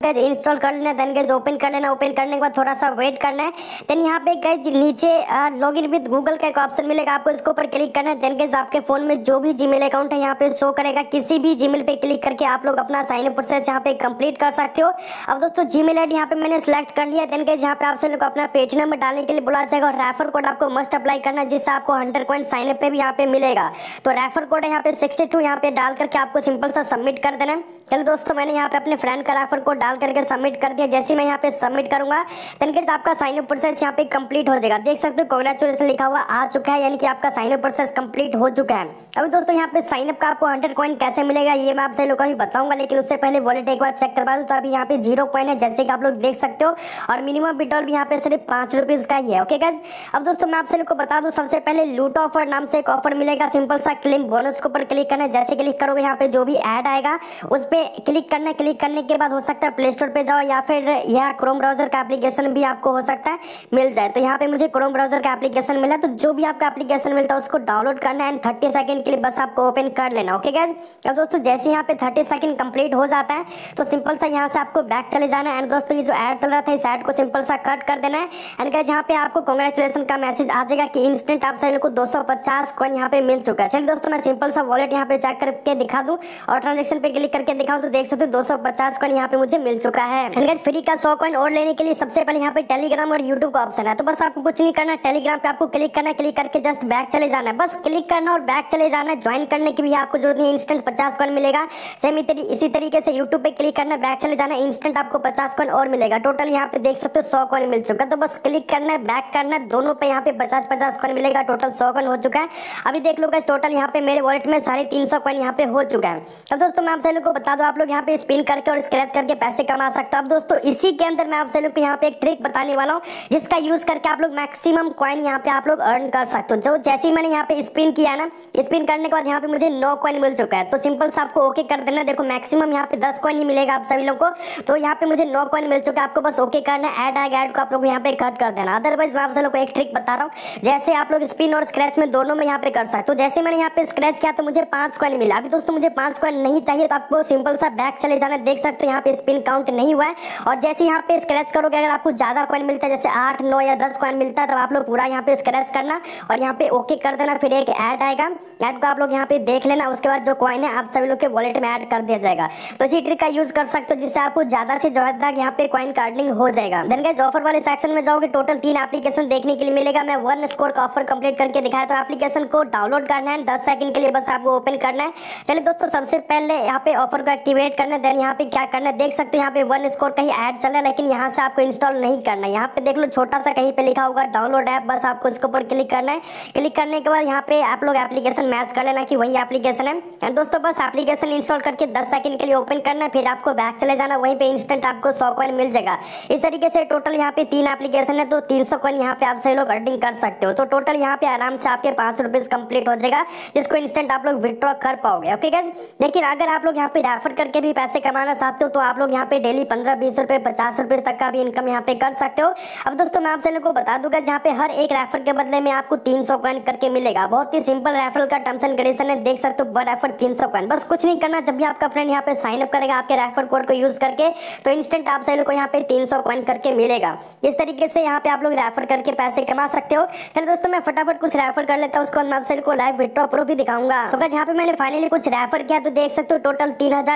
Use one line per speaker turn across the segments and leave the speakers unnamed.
Guys install कर लेना, then guys open कर लेना। ओपन करने के बाद थोड़ा सा वेट करना है। देन यहाँ पे गाइस नीचे लॉगिन विद गूगल का एक ऑप्शन मिलेगा, आपको इसके ऊपर क्लिक करना है। देन गाइस आपके फोन में जो भी जीमेल अकाउंट है यहाँ पे शो करेगा, किसी भी जीमेल पे क्लिक करके आप लोग अपना साइन अप प्रोसेस यहाँ पे कंप्लीट कर सकते हो। अब दोस्तों जीमेल आईडी यहाँ पे मैंने सिलेक्ट कर लिया। देन गाइस यहाँ पे आपसे लोग अपना पेज नंबर डालने के लिए बोला जाएगा और रेफर कोड आपको मस्ट अप्लाई करना है, जिससे आपको 100 कॉइन साइन अप पे भी यहाँ पे मिलेगा। तो रेफर कोड है यहाँ पे 62 यहाँ पे डाल करके आपको सिंपल सा सबमिट कर देना है। चलो दोस्तों मैंने यहाँ पे अपने फ्रेंड का रेफर कोड डाल करके सबमिट कर दिया। जैसे मैं यहाँ पे सबमिट करूंगा देन गाइस आपका साइन अप प्रोसेस यहाँ पे कंप्लीट हो जाएगा। देख सकते हो कांग्रेचुलेशन लिखा हुआ आ चुका है, यानी कि आपका साइन अप प्रोसेस कंप्लीट हो चुका है। अभी दोस्तों यहाँ पे साइन अप का आपको 100 कॉइन कैसे मिलेगा ये मैं आपसे लोगों को भी बताऊंगा, लेकिन उससे पहले वॉलेट एक बार चेक करवा दूं। तो अभी यहाँ पे 0 कॉइन है जैसे कि आप लोग देख सकते हो, और मिनिमम विड्रॉल भी यहाँ पे सिर्फ 5 रुपीज का ही है। ओके गाइस, अब दोस्तों मैं आपसे लोग को बता दूं, सबसे पहले लूट ऑफर नाम से एक ऑफर मिलेगा। सिंपल सा क्लेम बोनस के ऊपर क्लिक करना है। जैसे क्लिक करोगे यहाँ पे जो भी ऐड आएगा उस पे क्लिक करना है। क्लिक करने के बाद हो सकता है प्ले स्टोर पे जाओ या फिर यह क्रोम ब्राउजर का एप्लीकेशन भी आपको हो सकता है मिल जाए। तो यहाँ पे मुझे क्रोम ब्राउजर का एप्लीकेशन मिला, तो जो भी आपका एप्लीकेशन मिलता है उसको डाउनलोड करना है एंड 30 सेकंड के लिए बस आपको ओपन कर लेना। ओके गाइस, अब दोस्तों जैसे यहाँ पे 30 सेकंड कंप्लीट हो जाता है तो सिंपल सा यहाँ से आपको बैक चले जाना है। एंड दोस्तों ये जो ऐड चल रहा था इस ऐड को सिंपल सा कट कर देना है। एंड गाइस यहाँ पे आपको कांग्रेचुलेशन का मैसेज आ जाएगा कि इंस्टेंट आप सभी को 250 कॉइन यहाँ पे मिल चुका है। चलिए दोस्तों मैं सिंपल सा वॉलेट यहाँ पे चेक करके दिखा दूं और ट्रांजेक्शन पे क्लिक करके दिखाऊं तो देख सकते हो 250 कॉइन यहाँ पे मुझे मिल चुका है। एंड गाइस फ्री का 100 कॉइन और लेने के लिए सबसे पहले यहाँ पे टेलीग्राम और यूट्यूब का ऑप्शन है, तो बस आपको कुछ नहीं करना, टेलीग्राम पे आपको क्लिक करना है। क्लिक करके जस्ट बैक चले जाना है, बस क्लिक करना और बैक चले जाना है। ज्वाइन करने की भी आपको जरूरत नहीं, इंस्टेंट 50 कॉइन मिलेगा। सेम इसी तरीके से यूट्यूब पे क्लिक करना, बैक चले जाना, इंस्टेंट आपको 50 कॉइन और मिलेगा। टोटल यहाँ पे देख सकते हो 100 कॉइन मिल चुका है। तो बस क्लिक करना है, बैक करना है, दोनों पे यहाँ पे 50-50 कॉइन मिलेगा। टोटल 100 कॉइन हो चुका है। अभी देख लो गाइस टोटल यहाँ पे मेरे वॉलेट में 350 कॉइन यहाँ पे हो चुका है। अब दोस्तों मैं आप सभी लोग को बता दूं, आप लोग यहाँ पे स्पिन करके और स्क्रैच करके पैसे कमा सकते हो। अब दोस्तों इसी के अंदर मैं आप सभी लोग को यहाँ पे एक ट्रिक बताने वाला हूँ जिसका यूज करके आप लोग मैक्सिमम कॉइन यहाँ पे आप लोग अर्न कर सकते हो। तो जैसे ही मैंने यहाँ पे स्पिन किया ना, स्पिन करने के बाद यहाँ पे मुझे 9 कॉइन मिल चुका है। तो सिंपल सा आपको ओके कर देना। देखो मैक्सिमम यहाँ पे 10 कॉइन ही मिलेगा आप सभी लोग को, तो यहाँ पे मुझे 9 कॉइन मिल चुका है। आपको बस ओके करना है, ऐड आएगा, ऐड को आप लोग यहाँ पे कट कर देना। अदरवाइज मैं आप सभी लोग को एक ट्रिक बता रहा हूँ, जैसे आप लोग स्पिन और स्क्रैच में दोनों में यहाँ पे कर सकते हो। जैसे मैंने यहाँ पे स्क्रैच किया तो मुझे 5 कॉइन मिला। अभी दोस्तों मुझे 5 कॉइन नहीं चाहिए तो आपको सिंपल सा बैक चले जाना। देख सकते हो यहाँ पे स्पिन काउंट नहीं हुआ है, और जैसे यहाँ पे स्क्रैच करोगे अगर आपको ज्यादा कॉइन मिलता है, जैसे 8, 9 या 10 कॉइन मिलता है, तो आप लोग पूरा यहाँ पे स्क्रैच करना और यहाँ पे ओके कर देना। फिर एक ऐड आएगा, ऐड को आप लोग यहाँ पे देख लेना, उसके बाद जो कॉइन है आप सभी लोग के वॉलेट में ऐड कर दिया जाएगा। तो इसी ट्रिक का यूज कर सकते हो जिससे आपको ज्यादा से ज्यादा यहाँ पे कॉइन का अर्निंग हो जाएगा। देन गाइस ऑफर वाले सेक्शन में जाओगे, टोटल 3 एप्लीकेशन देखने के लिए मिलेगा। मैं 1 स्कोर का ऑफर कंप्लीट करके दिखाया, तो एप्लीकेशन को डाउनलोड करना है, 10 सेकंड के लिए बस आपको ओपन करना है। चलिए दोस्तों सबसे पहले यहाँ पे ऑफर को एक्टिवेट करना है। देन यहाँ पे क्या करना है, देख सकते हो यहाँ पे 1 स्कोर का ही ऐड चल रहा है, लेकिन यहाँ से आपको इंस्टॉल नहीं करना है। यहाँ पे देख लो छोटा सा कहीं पे लिखा होगा डाउनलोड ऐप, बस आपको इसके ऊपर क्लिक करना है। क्लिक करने के बाद यहाँ पे आप लोग एप्लीकेशन मैच कर लेना कि वही एप्लीकेशन है। एंड दोस्तों बस एप्लीकेशन इंस्टॉल करके 10 सेकंड के लिए ओपन करना है, फिर आपको बैक चले जाना, वहीं पे इंस्टेंट आपको 100 कॉइन मिल जाएगा। इस तरीके से टोटल यहाँ पे 3 एप्लीकेशन है, तो 300 कॉइन यहाँ पे आप सही लोग अर्निंग कर सकते हो। तो टोटल यहाँ पे आराम से आपके 5 रुपीज कंप्लीट हो जाएगा, जिसको इंस्टेंट आप लोग विड्रॉ कर पाओगे। ओके गाइस, लेकिन अगर आप लोग यहाँ पे रेफर करके भी पैसे कमाना चाहते हो तो आप लोग यहाँ पे डेली 15-20 रुपए 50 रुपए तक का भी इनकम यहाँ पे कर सकते हो। अब दोस्तों मैं आप सभी लोग को बता दूंगा, जहाँ पे हर एक रेफर के बदले में आपको 300 कॉइन करके मिलेगा। बहुत ही सिंपल रेफरल का टर्म्स एंड कंडीशन है, देख सकते हो, पर रेफर 300 कॉइन। बस कुछ नहीं करना, जब भी आपका फ्रेंड यहाँ पे साइन अप करेगा आपके रेफर कोड को यूज करके, तो इंस्टेंट आप सभी लोग को यहाँ पे 300 कॉइन करके मिलेगा। इस तरीके से यहाँ पे आप लोग रेफर करके पैसे कमा सकते हो। चलिए दोस्तों मैं फटाफट कुछ रेफर कर लेता हूँ, उसको मैं आप सभी को लाइव विड्रॉ प्रूफ भी दिखाऊंगा। तो यहाँ पे मैंने फाइनली कुछ रेफर किया, तो देख सकते हो टोटल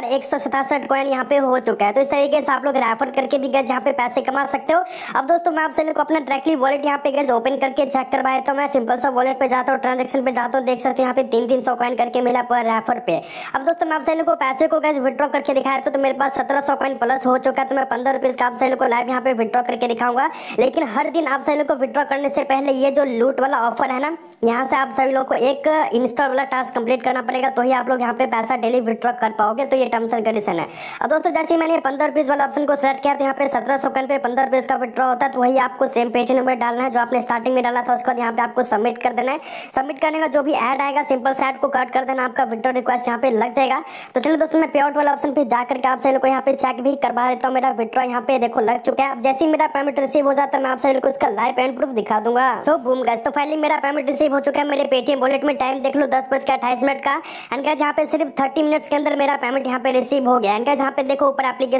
3167 कॉइन यहाँ पे हो चुका है। तो इस तरीके से आप लोग रेफर करके भी गैस यहाँ पे पैसे कमा सकते हो। अब दोस्तों मैं आप सभी को अपना डायरेक्टली वॉलेट यहाँ पे गैस ओपन करके चेक करवाया, तो मैं सिंपल सा वॉलेट पे जाता हूँ, ट्रांजेक्शन पे जाता हूँ, देख सकते हो यहाँ पे 300 कॉइन करके मिला पर रेफर पे। अब दोस्तों मैं आप सभी को पैसे को गैस विड्रॉ करके दिखाया, तो मेरे पास 1700 कॉइन प्लस हो चुका है। तो मैं 15 रुपीज का आप सभी को लाइव यहाँ पे विड्रॉ करके दिखाऊंगा। लेकिन हर दिन आप सभी को विड्रॉ करने से पहले ये जो लूट वाला ऑफर है ना, यहाँ से आप सभी लोग को एक इंस्टॉल वाला टास्क कंप्लीट करना पड़ेगा, तो ही आप लोग यहाँ पे पैसा डेली विड्रॉ कर पाओगे। तो ये टर्म्स एंड कंडीशन है। अब दोस्तों जैसे मैंने 15 रुपीज वाला ऑप्शन को सेलेक्ट किया, तो यहाँ पे 1700 कॉइन पे 15 रुपीज का विड्रॉ होता है। तो वही आपको सेम पेज नंबर डालना है जो आपने स्टार्टिंग में डाला था, उसके बाद यहाँ पे आपको सबमिट कर देना है। सबमिट करने का जो भी ऐड आएगा सिंपल से ऐड को कट कर देना, आपका विड्रॉ रिक्वेस्ट यहाँ पे लग जाएगा। तो चलिए दोस्तों मैं पे आउट वाला ऑप्शन पे जाकर के आप सभी को यहाँ पे चेक भी करवा देता हूँ। मेरा विड्रॉ यहाँ पे देखो लग चुका है। अब जैसे ही मेरा पेमेंट रिसीव हो जाता है, मैं आप सभी को इसका लाइव पेमेंट प्रूफ दिखा दूंगा। सो बूम गाइस, तो फाइनली मेरा पेमेंट रिसीव हो चुका है मेरे पेटीएम वॉलेट में। टाइम देख लो 10:28 का। एंड गाइस यहाँ पे सिर्फ 30 मिनट्स के अंदर मेरा पेमेंट यहाँ पे रिसीव हो गया। एंड गाइस यहाँ पे देखो ऊपर एप्लीकेशन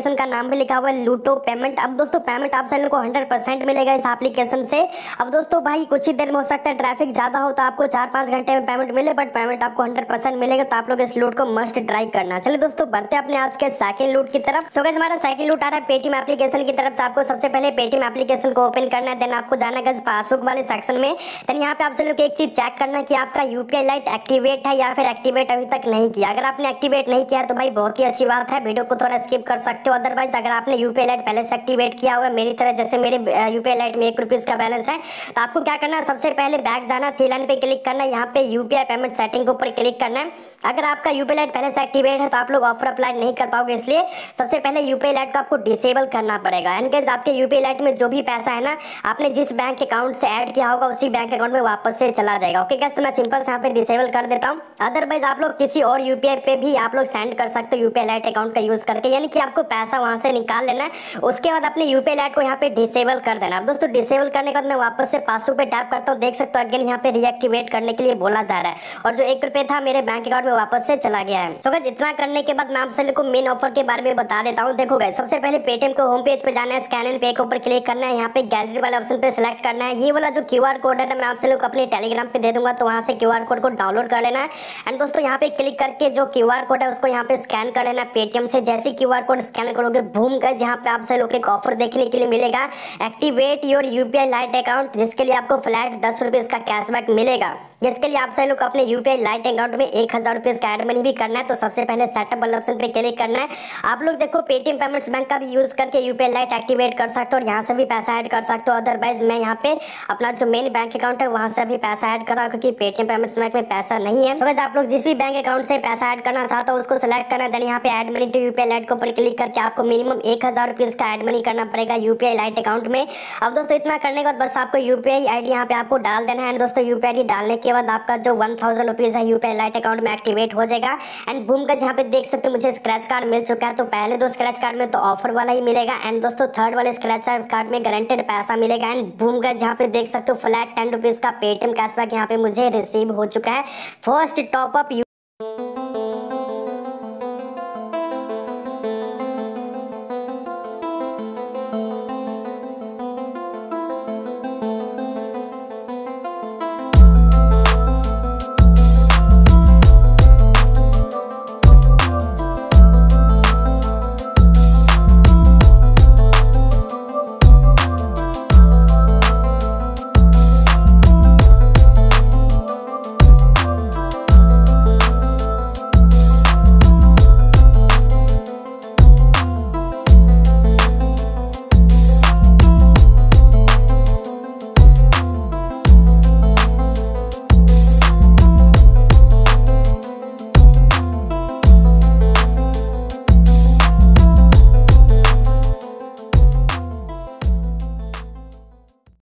एप्लीकेशन का नाम भी लिखा हुआ है लूटो पेमेंट। अब दोस्तों पेमेंट आप सभी को 100% मिलेगा इस एप्लीकेशन से। अब दोस्तों भाई कुछ ही देर में हो सकता है ट्रैफिक ज्यादा हो तो आपको 4-5 घंटे में पेमेंट मिले, बट पेमेंट आपको 100% मिलेगा। तो आप लोग इस लूट को मस्ट ट्राई करना। चलिए दोस्तों बढ़ते हैं अपने आज के सेकंड लूट की तरफ। सो गाइस हमारा सेकंड लूट आ रहा है पेटीएम एप्लीकेशन की तरफ से। आपको सबसे पहले पेटीएम एप्लीकेशन को ओपन करना है, देन आपको जाना है पासबुक वाले सेक्शन में। देन यहाँ पे आप सभी लोग एक चीज चेक करना है कि आपका यूपीआई लाइट एक्टिवेट है या फिर एक्टिवेट अभी तक नहीं किया। अगर आपने एक्टिवेट नहीं किया तो भाई बहुत ही अच्छी बात है, वीडियो को थोड़ा स्किप कर सकते हो। अदरवाइज अगर आपने यूपीआई लाइट पहले से एक्टिवेट किया हुआ है मेरी तरह, जैसे मेरे यूपीआई लाइट में 1 रुपीज का बैलेंस है, तो आपको क्या करना है, सबसे पहले बैक जाना, थ्री लाइन पे क्लिक करना है, यहाँ पे यूपीआई पेमेंट सेटिंग के ऊपर क्लिक करना है। अगर आपका यूपीआई लाइट पहले से एक्टिवेट है तो आप लोग ऑफर अप्लाई नहीं कर पाओगे, इसलिए सबसे पहले यूपीआई लाइट को आपको डिसेबल करना पड़ेगा। इनकेस आपके यूपीआई लाइट में जो भी पैसा है ना, आपने जिस बैंक अकाउंट से ऐड किया होगा उसी बैंक अकाउंट में वापस से चला जाएगा। ओके गाइस, तो मैं सिंपल से यहाँ पे डिसेबल कर देता हूँ। अदरवाइज आप लोग किसी और यूपीआई पे भी आप लोग सेंड कर सकते हो यूपीआई लाइट अकाउंट का यूज करके, यानी कि आपको पैसा वहां से निकाल लेना है, उसके बाद अपने यूपीआई लाइट को यहाँ पे डिसेबल कर देना। अब दोस्तों डिसेबल करने के बाद मैं वापस से पासबुक पे टैप करता हूँ, देख सकते हो अगेन यहाँ पे रीएक्टिवेट करने के लिए बोला जा रहा है, और जो 1 रुपये था मेरे बैंक अकाउंट में वापस से चला गया है। सो गाइस इतना करने के बाद मैं आप सभी को मेन ऑफर के बारे में बता देता हूँ। देखो गाइस सबसे पहले पेटीएम को होम पेज पे जाना है, स्कैन एंड पे के ऊपर क्लिक करना है, यहाँ पे गैलरी वाले ऑप्शन पे सिलेक्ट करना है। ये वाला जो क्यूआर कोड है मैं आप सभी को अपने टेलीग्राम पे दे दूंगा, तो वहां से क्यूआर कोड को डाउनलोड कर लेना है। एंड दोस्तों यहाँ पे क्लिक करके जो क्यूआर कोड है उसको यहाँ पे स्कैन कर लेना पेटीएम से। जैसे क्यूआर कोड स्कैन करोगे बूम गाइस यहाँ पे आप सभी लोग एक ऑफर देखने के लिए मिलेगा, activate your UPI lite account, जिसके लिए आपको फ्लैट 10 रुपीज का कैशबैक मिलेगा। जिसके लिए आप सभी लोग अपने यूपीआई लाइट अकाउंट में 1000 रुपीज का एड मनी भी करना है। तो सबसे पहले सेटअप वाले ऑप्शन पे क्लिक करना है। आप लोग देखो पेटीएम पेमेंट्स बैंक का भी यूज करके यूपीआई लाइट एक्टिवेट कर सकते हो और यहाँ से भी पैसा ऐड कर सकते हो। अदरवाइज मैं यहाँ पे अपना जो मेन बैंक अकाउंट है वहां से भी पैसा ऐड करा, क्योंकि पेटीएम पेमेंट्स बैंक में पैसा नहीं है। तो आप लोग जिस भी बैंक अकाउंट से पैसा ऐड करना चाहते हो उसको सिलेक्ट करना, देन यहाँ पे add money to UPI lite के ऊपर क्लिक करके आपको मिनिमम 1000 रुपीज का ऐड मनी करना पड़ेगा यूपीआई लाइट अकाउंट में। अब दोस्तों इतना करने के बाद बस आपको यूपीआई आईडी यहाँ पे आपको डाल देना है। दोस्तों यूपीआई आईडी डालने के बाद आपका जो 1000 रुपीज है यूपीआई लाइट अकाउंट में एक्टिवेट हो जाएगा। एंड बूम का यहाँ पे देख सकते हो मुझे स्क्रैच कार्ड मिल चुका है। तो पहले 2 स्क्रैच कार्ड में तो ऑफर वाला ही मिलेगा, एंड दोस्तों थर्ड वाले स्क्रैच कार्ड में गारंटेड पैसा मिलेगा। एंड बूम का यहाँ पे देख सकते हो फ्लैट 10 रुपीज का पेटीएम कैशबैक यहाँ पे मुझे रिसीव हो चुका है। First top up